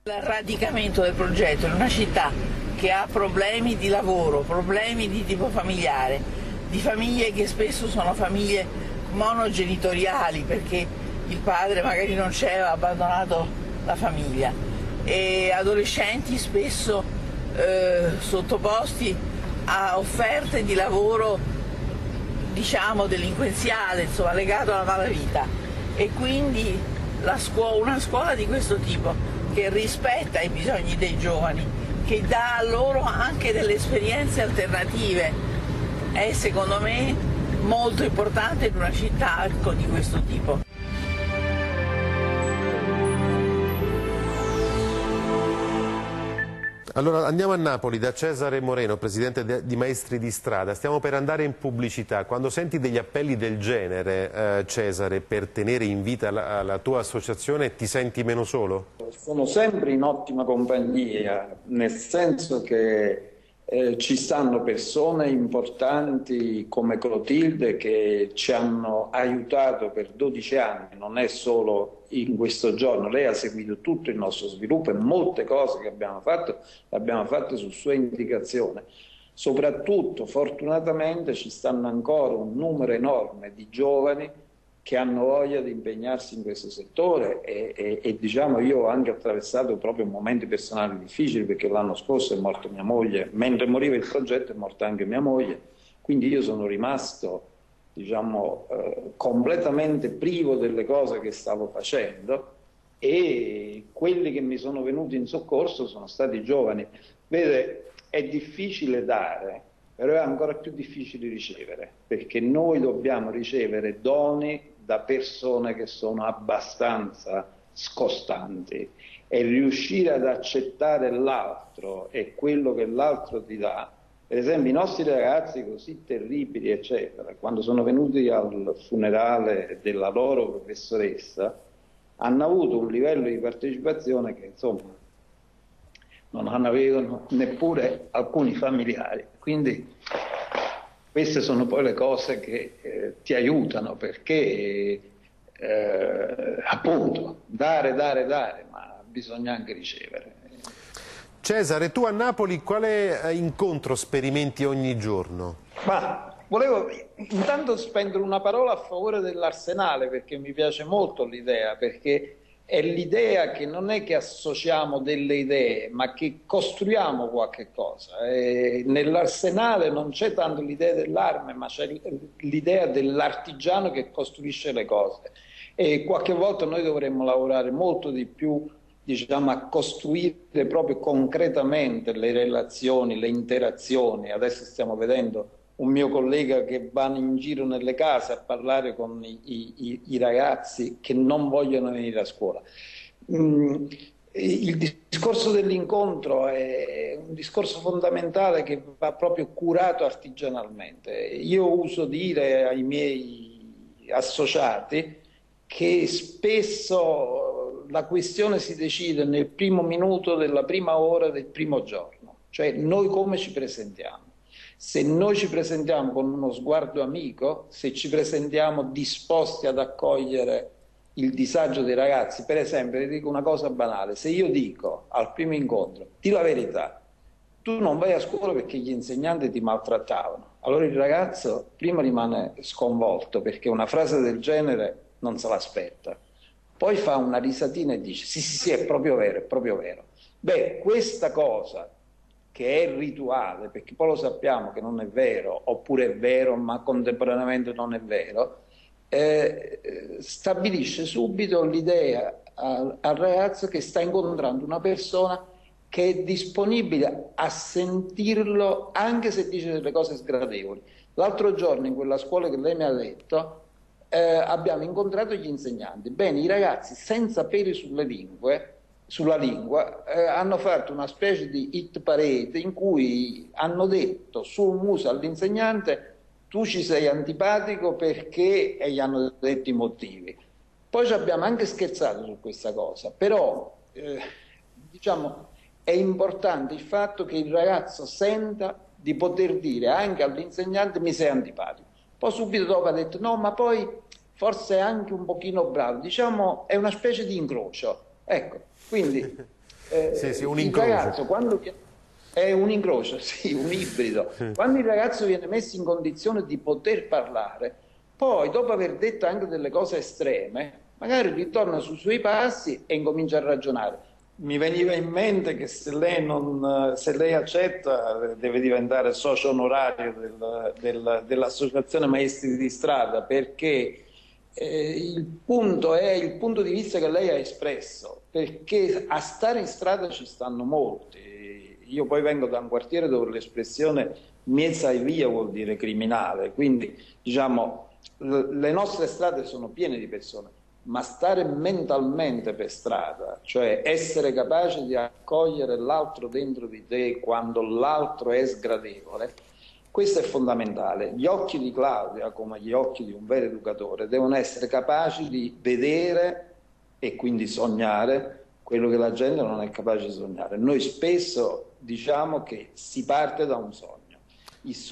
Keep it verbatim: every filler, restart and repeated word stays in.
Il radicamento del progetto in una città che ha problemi di lavoro, problemi di tipo familiare, di famiglie che spesso sono famiglie monogenitoriali perché il padre magari non c'è, ha abbandonato la famiglia, e adolescenti spesso eh, sottoposti a offerte di lavoro, diciamo, delinquenziale, insomma, legato alla malavita, e quindi la scuola, una scuola di questo tipo che rispetta i bisogni dei giovani, che dà loro anche delle esperienze alternative, è secondo me molto importante in una città di questo tipo. Allora andiamo a Napoli da Cesare Moreno, presidente di Maestri di Strada. Stiamo per andare in pubblicità. Quando senti degli appelli del genere, eh, Cesare, per tenere in vita la, la tua associazione, ti senti meno solo? Sono sempre in ottima compagnia, nel senso che eh, ci stanno persone importanti come Clotilde che ci hanno aiutato per dodici anni, non è solo in questo giorno. Lei ha seguito tutto il nostro sviluppo e molte cose che abbiamo fatto le abbiamo fatte su sua indicazione. Soprattutto, fortunatamente, ci stanno ancora un numero enorme di giovani che hanno voglia di impegnarsi in questo settore e, e, e diciamo, io ho anche attraversato proprio momenti personali difficili, perché l'anno scorso è morta mia moglie, mentre moriva il progetto è morta anche mia moglie, quindi io sono rimasto, diciamo, eh, completamente privo delle cose che stavo facendo, e quelli che mi sono venuti in soccorso sono stati giovani. Vede, è difficile dare, però è ancora più difficile ricevere, perché noi dobbiamo ricevere doni da persone che sono abbastanza scostanti, e riuscire ad accettare l'altro e quello che l'altro ti dà. Per esempio i nostri ragazzi così terribili, eccetera, quando sono venuti al funerale della loro professoressa, hanno avuto un livello di partecipazione che, insomma, non avevano neppure alcuni familiari. Quindi queste sono poi le cose che eh, ti aiutano, perché eh, appunto dare, dare, dare, ma bisogna anche ricevere. Cesare, tu a Napoli quale incontro sperimenti ogni giorno? Ma volevo intanto spendere una parola a favore dell'Arsenale, perché mi piace molto l'idea, perché è l'idea che non è che associamo delle idee, ma che costruiamo qualche cosa. Nell'Arsenale non c'è tanto l'idea dell'arma, ma c'è l'idea dell'artigiano che costruisce le cose. E qualche volta noi dovremmo lavorare molto di più, diciamo, a costruire proprio concretamente le relazioni, le interazioni. Adesso stiamo vedendo un mio collega che va in giro nelle case a parlare con i, i, i ragazzi che non vogliono venire a scuola. Mm, il discorso dell'incontro è un discorso fondamentale che va proprio curato artigianalmente. Io uso dire ai miei associati che spesso la questione si decide nel primo minuto della prima ora del primo giorno, cioè noi come ci presentiamo. Se noi ci presentiamo con uno sguardo amico, se ci presentiamo disposti ad accogliere il disagio dei ragazzi, per esempio, vi dico una cosa banale, se io dico al primo incontro, di la verità, tu non vai a scuola perché gli insegnanti ti maltrattavano, allora il ragazzo prima rimane sconvolto perché una frase del genere non se l'aspetta, poi fa una risatina e dice sì sì sì è proprio vero, è proprio vero. Beh, questa cosa che è rituale, perché poi lo sappiamo che non è vero, oppure è vero ma contemporaneamente non è vero, eh, stabilisce subito l'idea al, al ragazzo che sta incontrando una persona che è disponibile a sentirlo anche se dice delle cose sgradevoli. L'altro giorno in quella scuola che lei mi ha detto eh, abbiamo incontrato gli insegnanti. Bene, i ragazzi senza peli sulle lingue sulla lingua, eh, hanno fatto una specie di hit parade in cui hanno detto sul muso all'insegnante tu ci sei antipatico perché, e gli hanno detto i motivi. Poi ci abbiamo anche scherzato su questa cosa, però eh, diciamo è importante il fatto che il ragazzo senta di poter dire anche all'insegnante mi sei antipatico. Poi subito dopo ha detto no, ma poi forse è anche un pochino bravo, diciamo è una specie di incrocio. Ecco, quindi eh, sì, sì, un il incrocio. ragazzo quando è un incrocio, sì, un ibrido. Quando il ragazzo viene messo in condizione di poter parlare, poi dopo aver detto anche delle cose estreme, magari ritorna sui suoi passi e incomincia a ragionare. Mi veniva in mente che se lei, non, se lei accetta deve diventare socio onorario del, del, dell'Associazione Maestri di Strada, perché eh, il punto è il punto di vista che lei ha espresso, perché a stare in strada ci stanno molti. Io poi vengo da un quartiere dove l'espressione mezza e via vuol dire criminale, quindi diciamo le nostre strade sono piene di persone, ma stare mentalmente per strada, cioè essere capace di accogliere l'altro dentro di te quando l'altro è sgradevole, questo è fondamentale. Gli occhi di Claudia, come gli occhi di un vero educatore, devono essere capaci di vedere e quindi sognare quello che la gente non è capace di sognare. Noi spesso diciamo che si parte da un sogno.